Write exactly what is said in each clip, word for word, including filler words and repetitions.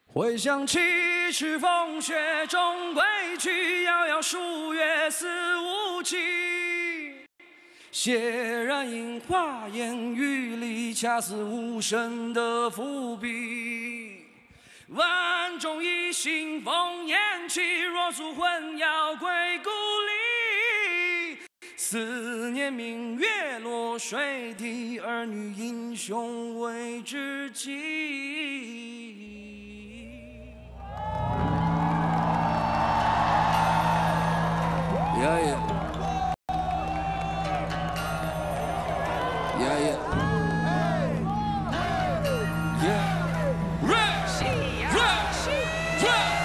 回想起赤风雪中归去，遥遥数月思无期。血染樱花烟雨里，恰似无声的伏笔。万众一心烽烟起，若诉魂要归故里。思念明月落水底，儿女英雄为知己。Yeah, yeah. Yeah, yeah. Yeah. Rap, rap,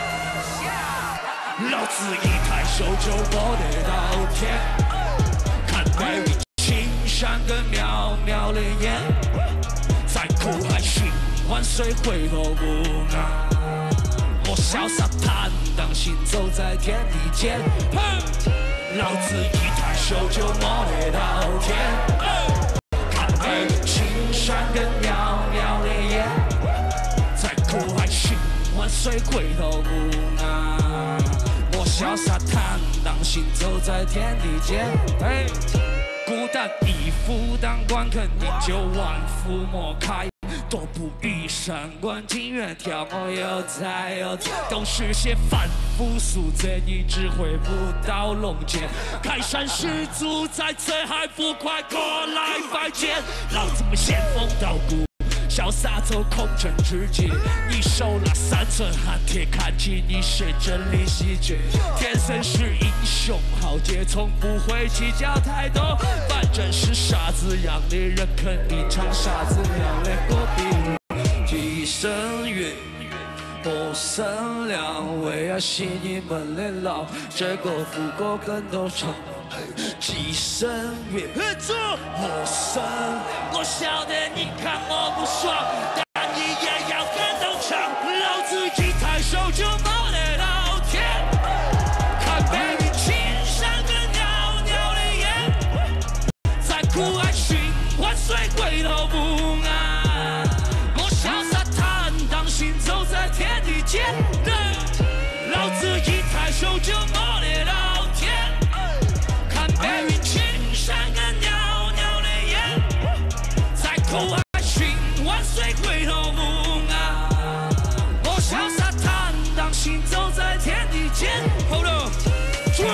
rap. 老子一抬手就摸得到天，看百里青山跟渺渺的烟，在苦海寻万岁，回头不拿。我潇洒坦荡行走在天地间。老子一抬手就摸得到天，看北青山跟渺渺的烟，在苦海寻万岁，回头不拿。我潇洒坦荡行走在天地间，孤单一夫当关，肯定就万夫莫开。多不遇上官金远眺我又在又在，都是些凡夫俗子，你只会不到龙间。开山始祖在此，还不快过来拜见？老子们仙风道骨，潇洒走空城之际。你手拿三寸寒铁，看起你是真理喜剧。天生是英雄豪杰，从不会计较太多。反正是傻子样的人，肯定唱傻子样的歌比。一生云，不生亮，为了洗你们的脑，这个副歌跟都唱。几声月，我生，我晓得你看我不爽，但你也要跟都唱。老子一抬手就摸得到天，看北里青山跟袅袅的烟，在苦海寻万岁，回头不安。我潇洒坦荡行走在天地间，老子一抬手就摸得到天。白云青山跟袅袅的烟，在苦海寻万岁，回头不安。我潇洒坦荡行走在天地间。Hold up， 追。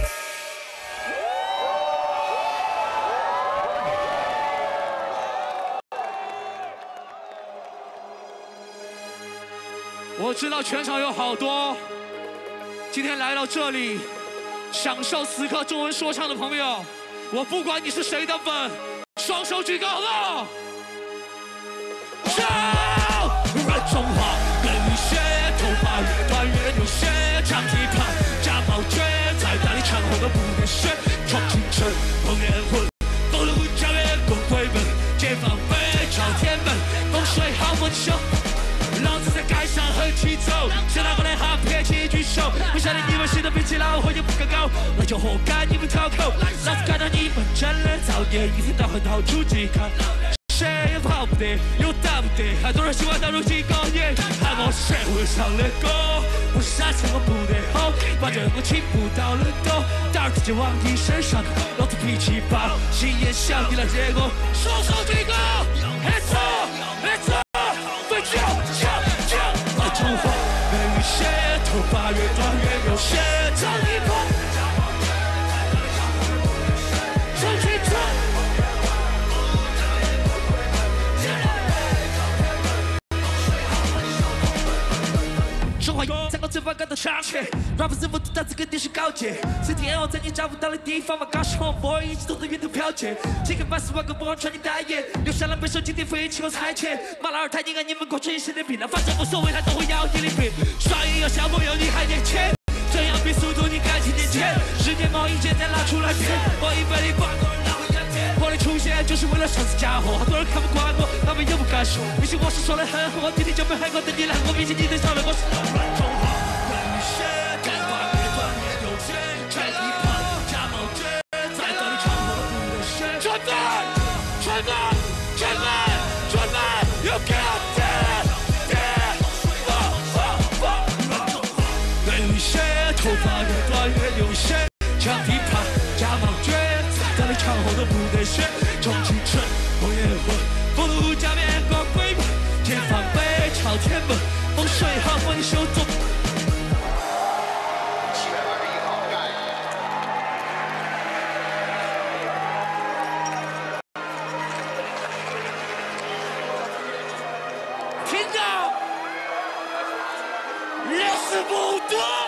我知道全场有好多今天来到这里享受此刻中文说唱的朋友，我不管你是谁的粉，双手举高了！笑，软中华，更雨血，头发越短越流血，长堤畔假冒绝，在大理长红的不能血，闯进城，碰人魂，风流教月滚回门，解放北朝天门，风水好文秀。老子在街上很起走，谁拿过来哈撇起举手。不晓得你们谁都比起老火也不敢高，那就活该你们讨口。老子看到你们真的造孽，一天到晚到处去看，谁也跑不得，又打不得，很多人喜欢当如今高年，喊我社会上的歌，我傻唱我不得好，反正我请不到人多，胆儿直接往你身上扣。老子脾气暴，心眼小，你来惹我，双手举高 ，Let's go，Let's go。叫叫叫！我中华美与血，头发越短越有血，长一波，长起走。中华在我嘴巴感到长血 ，rap 师傅他这个定是高阶，谁天后在你找不到的地方把高士红 boy 一起都在源头剽窃，几个八十万个不往穿你代言，留下了备受经典飞起我裁切，马拉尔太硬啊，你们过去谁的病了，反正无所谓，他都会要你的病，刷赢要小朋友你还年轻，这样比速度你赶紧年前，十年毛一件再拿出来骗，我一百里挂多人拿回家骗，我的出现就是为了上次家伙，好多人看不惯我，他们也不敢说，也许我是说的很狠，我天天就被狠过等你来，我比起你最少的我是软中华。准备，准备，准备 ，You got that, that, oh, oh, 险，抢地盘加莽卷，在你墙后都不得选。重庆城我也混，不如加面光鬼门，解放北朝天门，风水好文修中。七月二十一号盖。听着，六十不多。